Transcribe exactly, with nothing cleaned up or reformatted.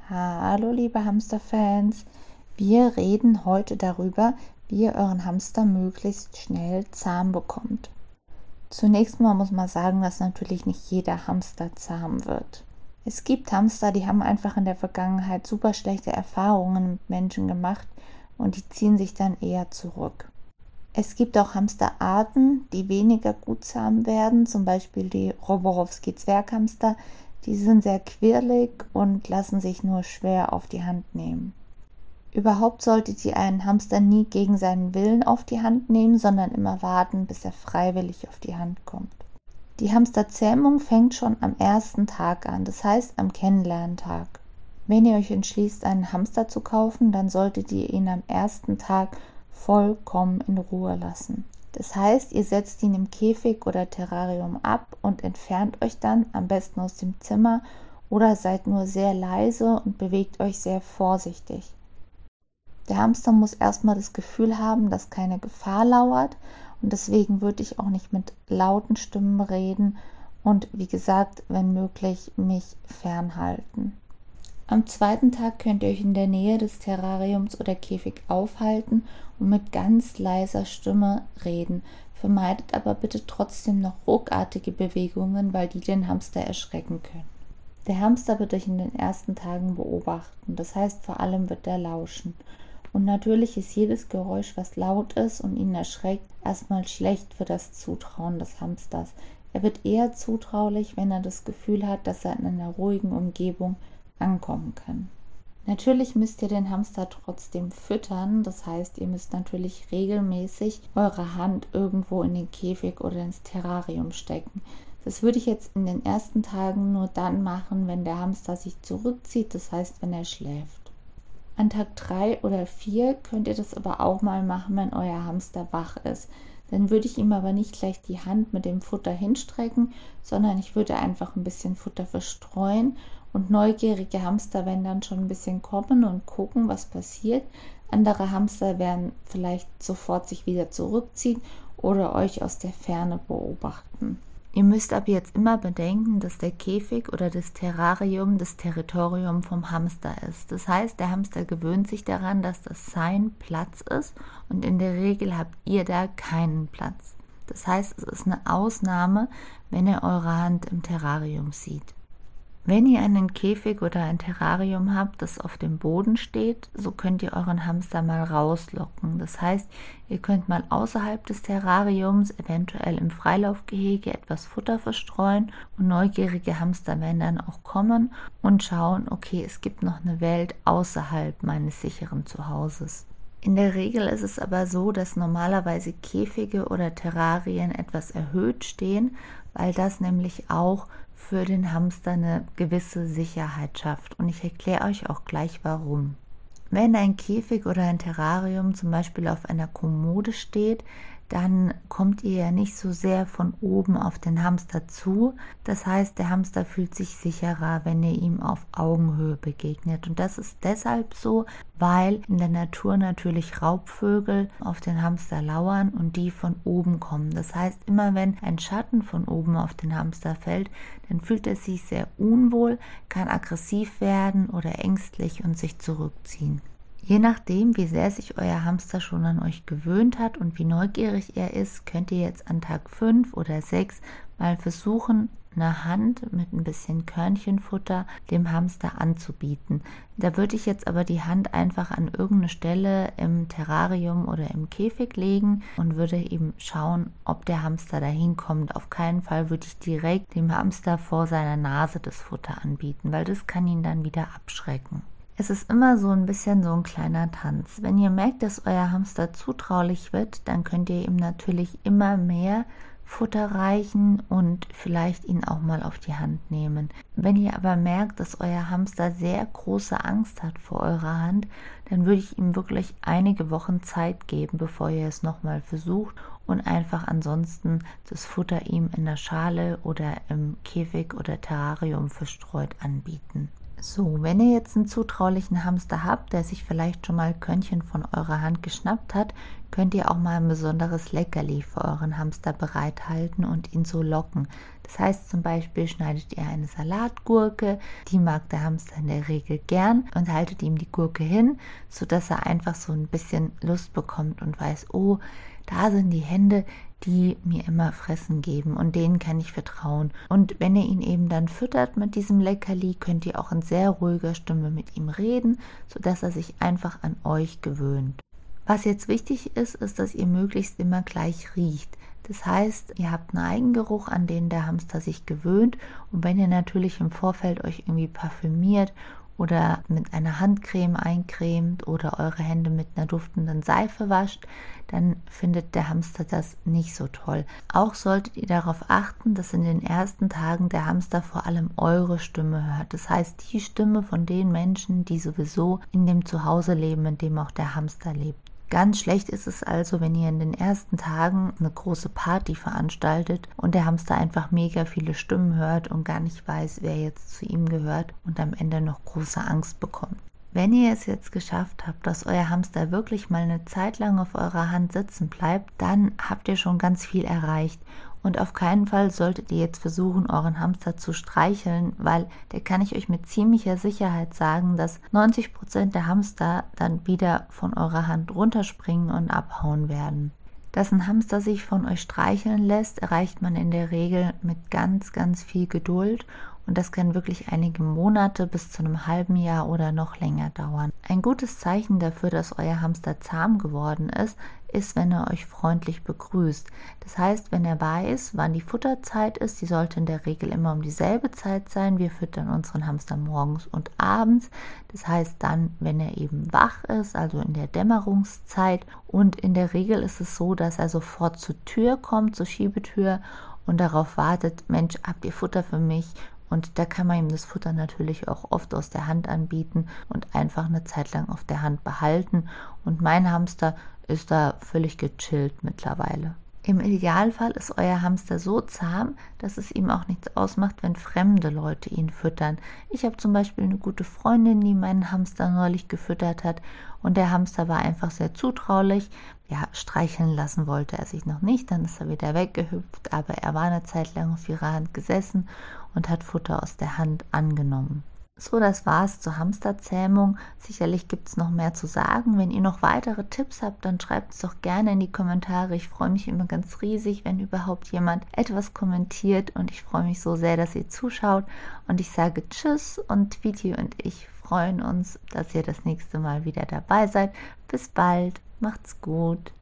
Hallo liebe Hamsterfans, wir reden heute darüber, wie ihr euren Hamster möglichst schnell zahm bekommt. Zunächst mal muss man sagen, dass natürlich nicht jeder Hamster zahm wird. Es gibt Hamster, die haben einfach in der Vergangenheit super schlechte Erfahrungen mit Menschen gemacht und die ziehen sich dann eher zurück. Es gibt auch Hamsterarten, die weniger gut zahm werden, zum Beispiel die Roborowski-Zwerghamster. Die sind sehr quirlig und lassen sich nur schwer auf die Hand nehmen. Überhaupt solltet ihr einen Hamster nie gegen seinen Willen auf die Hand nehmen, sondern immer warten, bis er freiwillig auf die Hand kommt. Die Hamsterzähmung fängt schon am ersten Tag an, das heißt am Kennenlerntag. Wenn ihr euch entschließt, einen Hamster zu kaufen, dann solltet ihr ihn am ersten Tag vollkommen in Ruhe lassen. Das heißt, ihr setzt ihn im Käfig oder Terrarium ab und entfernt euch dann am besten aus dem Zimmer oder seid nur sehr leise und bewegt euch sehr vorsichtig. Der Hamster muss erstmal das Gefühl haben, dass keine Gefahr lauert und deswegen würde ich auch nicht mit lauten Stimmen reden und wie gesagt, wenn möglich, mich fernhalten. Am zweiten Tag könnt ihr euch in der Nähe des Terrariums oder Käfig aufhalten und mit ganz leiser Stimme reden. Vermeidet aber bitte trotzdem noch ruckartige Bewegungen, weil die den Hamster erschrecken können. Der Hamster wird euch in den ersten Tagen beobachten, das heißt vor allem wird er lauschen. Und natürlich ist jedes Geräusch, was laut ist und ihn erschreckt, erstmal schlecht für das Zutrauen des Hamsters. Er wird eher zutraulich, wenn er das Gefühl hat, dass er in einer ruhigen Umgebung ankommen kann. Natürlich müsst ihr den Hamster trotzdem füttern, das heißt, ihr müsst natürlich regelmäßig eure Hand irgendwo in den Käfig oder ins Terrarium stecken. Das würde ich jetzt in den ersten Tagen nur dann machen, wenn der Hamster sich zurückzieht, das heißt, wenn er schläft. An Tag drei oder vier könnt ihr das aber auch mal machen, wenn euer Hamster wach ist. Dann würde ich ihm aber nicht gleich die Hand mit dem Futter hinstrecken, sondern ich würde einfach ein bisschen Futter verstreuen. Und neugierige Hamster werden dann schon ein bisschen kommen und gucken, was passiert. Andere Hamster werden vielleicht sofort sich wieder zurückziehen oder euch aus der Ferne beobachten. Ihr müsst aber jetzt immer bedenken, dass der Käfig oder das Terrarium das Territorium vom Hamster ist. Das heißt, der Hamster gewöhnt sich daran, dass das sein Platz ist und in der Regel habt ihr da keinen Platz. Das heißt, es ist eine Ausnahme, wenn er eure Hand im Terrarium sieht. Wenn ihr einen Käfig oder ein Terrarium habt, das auf dem Boden steht, so könnt ihr euren Hamster mal rauslocken. Das heißt, ihr könnt mal außerhalb des Terrariums, eventuell im Freilaufgehege, etwas Futter verstreuen und neugierige Hamster werden dann auch kommen und schauen, okay, es gibt noch eine Welt außerhalb meines sicheren Zuhauses. In der Regel ist es aber so, dass normalerweise Käfige oder Terrarien etwas erhöht stehen, weil das nämlich auch für den Hamster eine gewisse Sicherheit schafft. Und ich erkläre euch auch gleich warum. Wenn ein Käfig oder ein Terrarium zum Beispiel auf einer Kommode steht, dann kommt ihr ja nicht so sehr von oben auf den Hamster zu. Das heißt, der Hamster fühlt sich sicherer, wenn ihr ihm auf Augenhöhe begegnet. Und das ist deshalb so, weil in der Natur natürlich Raubvögel auf den Hamster lauern und die von oben kommen. Das heißt, immer wenn ein Schatten von oben auf den Hamster fällt, dann fühlt er sich sehr unwohl, kann aggressiv werden oder ängstlich und sich zurückziehen. Je nachdem, wie sehr sich euer Hamster schon an euch gewöhnt hat und wie neugierig er ist, könnt ihr jetzt an Tag fünf oder sechs mal versuchen, eine Hand mit ein bisschen Körnchenfutter dem Hamster anzubieten. Da würde ich jetzt aber die Hand einfach an irgendeine Stelle im Terrarium oder im Käfig legen und würde eben schauen, ob der Hamster da hinkommt. Auf keinen Fall würde ich direkt dem Hamster vor seiner Nase das Futter anbieten, weil das kann ihn dann wieder abschrecken. Es ist immer so ein bisschen so ein kleiner Tanz. Wenn ihr merkt, dass euer Hamster zutraulich wird, dann könnt ihr ihm natürlich immer mehr Futter reichen und vielleicht ihn auch mal auf die Hand nehmen. Wenn ihr aber merkt, dass euer Hamster sehr große Angst hat vor eurer Hand, dann würde ich ihm wirklich einige Wochen Zeit geben, bevor ihr es nochmal versucht und einfach ansonsten das Futter ihm in der Schale oder im Käfig oder Terrarium verstreut anbieten. So, wenn ihr jetzt einen zutraulichen Hamster habt, der sich vielleicht schon mal Körnchen von eurer Hand geschnappt hat, könnt ihr auch mal ein besonderes Leckerli für euren Hamster bereithalten und ihn so locken. Das heißt zum Beispiel, schneidet ihr eine Salatgurke, die mag der Hamster in der Regel gern, und haltet ihm die Gurke hin, sodass er einfach so ein bisschen Lust bekommt und weiß, oh, da sind die Hände, die mir immer Fressen geben, und denen kann ich vertrauen. Und wenn ihr ihn eben dann füttert mit diesem Leckerli, könnt ihr auch in sehr ruhiger Stimme mit ihm reden, sodass er sich einfach an euch gewöhnt. Was jetzt wichtig ist, ist, dass ihr möglichst immer gleich riecht. Das heißt, ihr habt einen Eigengeruch, an den der Hamster sich gewöhnt, und wenn ihr natürlich im Vorfeld euch irgendwie parfümiert oder mit einer Handcreme eincremt oder eure Hände mit einer duftenden Seife wascht, dann findet der Hamster das nicht so toll. Auch solltet ihr darauf achten, dass in den ersten Tagen der Hamster vor allem eure Stimme hört. Das heißt, die Stimme von den Menschen, die sowieso in dem Zuhause leben, in dem auch der Hamster lebt. Ganz schlecht ist es also, wenn ihr in den ersten Tagen eine große Party veranstaltet und der Hamster einfach mega viele Stimmen hört und gar nicht weiß, wer jetzt zu ihm gehört, und am Ende noch große Angst bekommt. Wenn ihr es jetzt geschafft habt, dass euer Hamster wirklich mal eine Zeit lang auf eurer Hand sitzen bleibt, dann habt ihr schon ganz viel erreicht. Und auf keinen Fall solltet ihr jetzt versuchen, euren Hamster zu streicheln, weil der kann ich euch mit ziemlicher Sicherheit sagen, dass neunzig Prozent der Hamster dann wieder von eurer Hand runterspringen und abhauen werden. Dass ein Hamster sich von euch streicheln lässt, erreicht man in der Regel mit ganz, ganz viel Geduld, und das kann wirklich einige Monate bis zu einem halben Jahr oder noch länger dauern. Ein gutes Zeichen dafür, dass euer Hamster zahm geworden ist, ist, wenn er euch freundlich begrüßt. Das heißt, wenn er weiß, wann die Futterzeit ist, die sollte in der Regel immer um dieselbe Zeit sein. Wir füttern unseren Hamster morgens und abends. Das heißt dann, wenn er eben wach ist, also in der Dämmerungszeit. Und in der Regel ist es so, dass er sofort zur Tür kommt, zur Schiebetür, und darauf wartet, Mensch, habt ihr Futter für mich? Und da kann man ihm das Futter natürlich auch oft aus der Hand anbieten und einfach eine Zeit lang auf der Hand behalten. Und mein Hamster ist da völlig gechillt mittlerweile. Im Idealfall ist euer Hamster so zahm, dass es ihm auch nichts ausmacht, wenn fremde Leute ihn füttern. Ich habe zum Beispiel eine gute Freundin, die meinen Hamster neulich gefüttert hat, und der Hamster war einfach sehr zutraulich. Ja, streicheln lassen wollte er sich noch nicht, dann ist er wieder weggehüpft, aber er war eine Zeit lang auf ihrer Hand gesessen und hat Futter aus der Hand angenommen. So, das war's zur Hamsterzähmung. Sicherlich gibt es noch mehr zu sagen. Wenn ihr noch weitere Tipps habt, dann schreibt es doch gerne in die Kommentare. Ich freue mich immer ganz riesig, wenn überhaupt jemand etwas kommentiert, und ich freue mich so sehr, dass ihr zuschaut, und ich sage Tschüss, und Viti und ich freuen uns, dass ihr das nächste Mal wieder dabei seid. Bis bald, macht's gut.